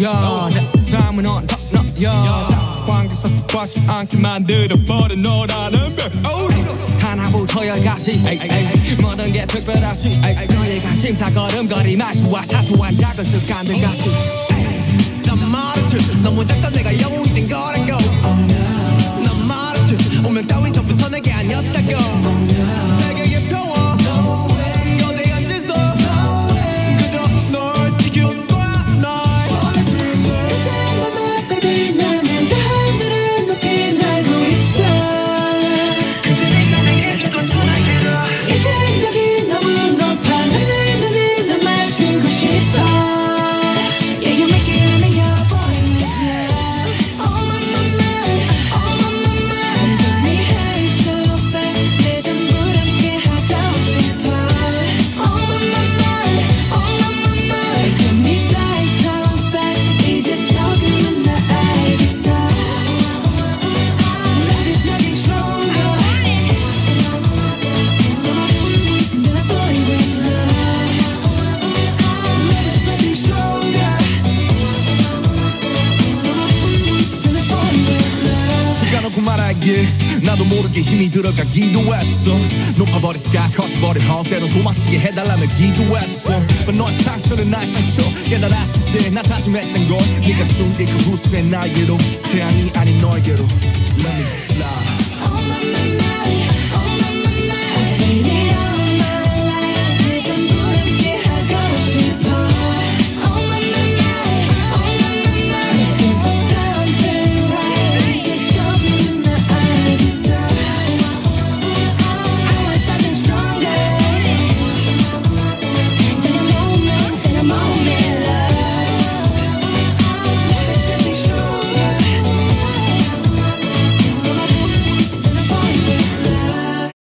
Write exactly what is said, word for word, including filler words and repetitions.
야, 내 삶은 on top notch 관계에서 썩지 않게 만들어버린 너라는 백 하나부터 열까지 모든 게 특별하지 너의 관심사 걸음걸이 말투와 사소한 작은 습관들같이 난 말했지 너무 작다 내가 영웅이 된 거라고 난 말했지 운명 따윈 전부터 내게 아니었다고 세계의 평화 거대한 질서 그저 널 지킬 거야 널 나도 모르게 힘이 들어가기도 했어 높아버린 스카 커져버린 헛 때론 도망치게 해달라며 기도했어 But 너의 상처는 나의 상처 깨달았을 때 나 다짐했던 건 네가 준 게 그 후수의 나에게로 태양이 아닌 너에게로 Let me fly